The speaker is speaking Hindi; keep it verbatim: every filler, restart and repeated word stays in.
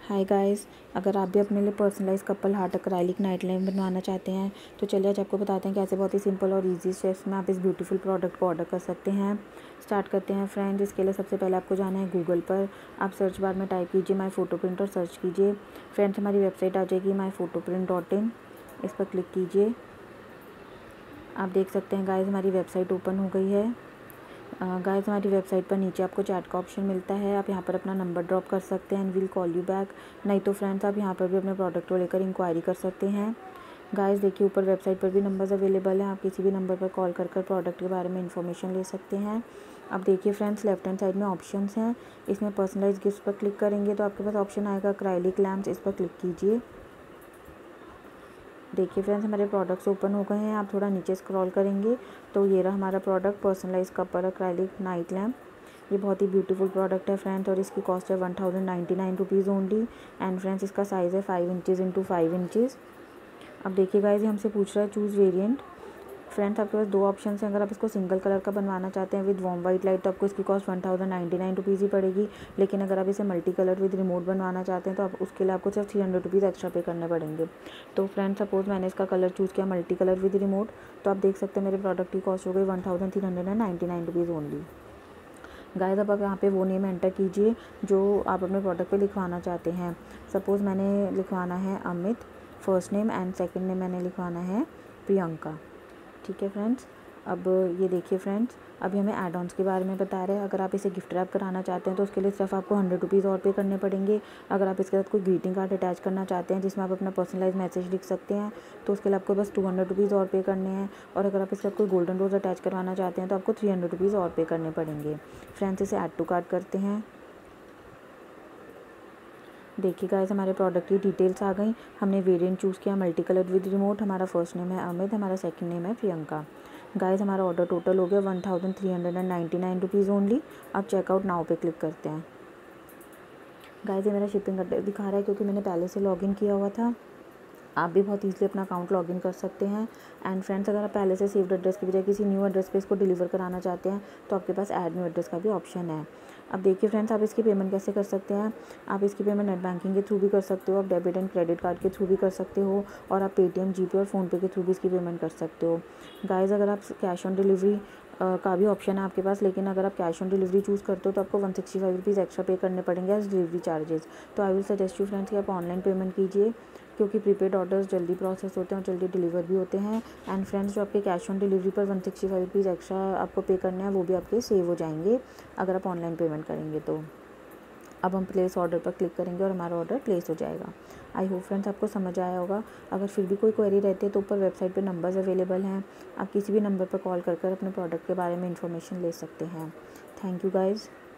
हाय गाइस, अगर आप भी अपने लिए personalise couple heart acrylic night lamp बनवाना चाहते हैं तो चलिए आज आपको बताते हैं कैसे बहुत ही सिंपल और इजी स्टेप्स में आप इस ब्यूटीफुल प्रोडक्ट को ऑर्डर कर सकते हैं। स्टार्ट करते हैं फ्रेंड्स। इसके लिए सबसे पहले आपको जाना है गूगल पर। आप सर्च बार में टाइप कीजिए माई फोटो प्रिंट और सर्च कीजिए। फ्रेंड्स, हमारी वेबसाइट आ जाएगी my photo print dot in. इस पर क्लिक कीजिए। आप देख सकते हैं गाइस, हमारी वेबसाइट ओपन हो गई है। गाइस, हमारी वेबसाइट पर नीचे आपको चैट का ऑप्शन मिलता है। आप यहाँ पर अपना नंबर ड्रॉप कर सकते हैं and will call you back. नहीं तो फ्रेंड्स, आप यहाँ पर भी अपने प्रोडक्ट को लेकर इंक्वायरी कर सकते हैं। गाइस देखिए, ऊपर वेबसाइट पर भी नंबर्स अवेलेबल हैं। आप किसी भी नंबर पर कॉल कर कर प्रोडक्ट के बारे में इन्फॉर्मेशन ले सकते हैं। अब देखिए फ्रेंड्स, लेफ्ट हैंड साइड में ऑप्शंस हैं। इसमें पर्सनलाइज गिफ्ट पर क्लिक करेंगे तो आपके पास ऑप्शन आएगा एक्राइलिक लैम्प्स। इस पर क्लिक कीजिए। देखिए फ्रेंड्स, हमारे प्रोडक्ट्स ओपन हो गए हैं। आप थोड़ा नीचे स्क्रॉल करेंगे तो ये रहा हमारा product, personalise couple acrylic night lamp. ये बहुत ही ब्यूटीफुल प्रोडक्ट है फ्रेंड्स और इसकी कॉस्ट है one thousand ninety nine rupees only. And friends, इसका साइज़ है five inches into five inches. अब देखिए गाइस, ये हमसे पूछ रहा है चूज़ वेरिएंट। फ्रेंड्स, आपके पास दो ऑप्शन हैं। अगर आप इसको सिंगल कलर का बनवाना चाहते हैं विद वॉर्म वाइट लाइट तो आपको इसकी cost one thousand ninety nine rupees ही पड़ेगी। लेकिन अगर आप इसे मल्टी कलर विद रिमोट बनवाना चाहते हैं तो आप उसके लिए आपको सिर्फ three hundred rupees extra pay करने पड़ेंगे। तो फ्रेंड्स, सपोज मैंने इसका कलर चूज़ किया मल्टी कलर विद रिमोट, तो आप देख सकते हैं मेरे प्रोडक्ट की कॉस्ट हो गई one thousand three hundred and ninety nine rupees only. Guys, अब आप यहाँ पे वो नेम एंटर कीजिए जो आप अपने प्रोडक्ट पे लिखवाना चाहते हैं। सपोज़ मैंने लिखवाना है Amit first name and second name मैंने लिखवाना है प्रियंका। ठीक है फ्रेंड्स। अब ये देखिए फ्रेंड्स, अभी हमें एड ऑन्स के बारे में बता रहे हैं। अगर आप इसे गिफ्ट रैप कराना चाहते हैं तो उसके लिए सिर्फ आपको हंड्रेड रुपीज़ और पे करने पड़ेंगे। अगर आप इसके साथ कोई ग्रीटिंग कार्ड अटैच करना चाहते हैं जिसमें आप अपना पर्सनलाइज मैसेज लिख सकते हैं तो उसके लिए आपको बस टू हंड्रेड रुपीज़ और पे करने हैं। और अगर आप इसके साथ कोई गोल्डन रोज़ अटैच करवाना चाहते हैं तो आपको थ्री हंड्रेड रुपीज़ और पे करने पड़ेंगे। फ्रेंड्स, इसे ऐड टू कार्ट करते हैं। देखिए गाइस, हमारे प्रोडक्ट की डिटेल्स आ गई। हमने वेरिएंट चूज़ किया मल्टी कलर विद रिमोट। हमारा फर्स्ट नेम है अमित, हमारा सेकंड नेम है प्रियंका। गाइस, हमारा ऑर्डर टोटल हो गया one thousand three hundred and ninety nine rupees only. अब चेकआउट नाउ पे क्लिक करते हैं। गाइस, ये मेरा शिपिंग एड्रेस दिखा रहा है क्योंकि मैंने पहले से लॉगिन किया हुआ था। आप भी बहुत ईजिली अपना अकाउंट लॉगिन कर सकते हैं। एंड फ्रेंड्स, अगर आप पहले से सेव्ड एड्रेस की बजाय किसी न्यू एड्रेस पे इसको डिलीवर कराना चाहते हैं तो आपके पास ऐड न्यू एड्रेस का भी ऑप्शन है। अब देखिए फ्रेंड्स, आप इसकी पेमेंट कैसे कर सकते हैं। आप इसकी पेमेंट नेट बैंकिंग के थ्रू भी कर सकते हो, आप डेबिट एंड क्रेडिट कार्ड के थ्रू भी कर सकते हो और आप पेटीएम, जीपे और फ़ोनपे के थ्रू भी इसकी पेमेंट कर सकते हो। गाइस, अगर आप कैश ऑन डिलीवरी का भी ऑप्शन है आपके पास, लेकिन अगर आप कैश ऑन डिलीवरी चूज़ करते हो तो आपको one sixty five rupees extra pay करने पड़ेंगे एज डिलीवरी चार्जेस। तो I will suggest you friends कि आप ऑनलाइन पेमेंट कीजिए क्योंकि प्रीपेड ऑर्डर्स जल्दी प्रोसेस होते हैं और जल्दी डिलीवर भी होते हैं। एंड फ्रेंड्स, जो आपके कैश ऑन डिलीवरी पर one sixty five rupees extra आपको पे करना है वो भी आपके सेव हो जाएंगे अगर आप ऑनलाइन पेमेंट करेंगे तो। अब हम प्लेस ऑर्डर पर क्लिक करेंगे और हमारा ऑर्डर प्लेस हो जाएगा। आई होप फ्रेंड्स आपको समझ आया होगा। अगर फिर भी कोई क्वेरी रहती है तो ऊपर वेबसाइट पे नंबर्स अवेलेबल हैं। आप किसी भी नंबर पर कॉल कर कर अपने प्रोडक्ट के बारे में इंफॉर्मेशन ले सकते हैं। Thank you guys.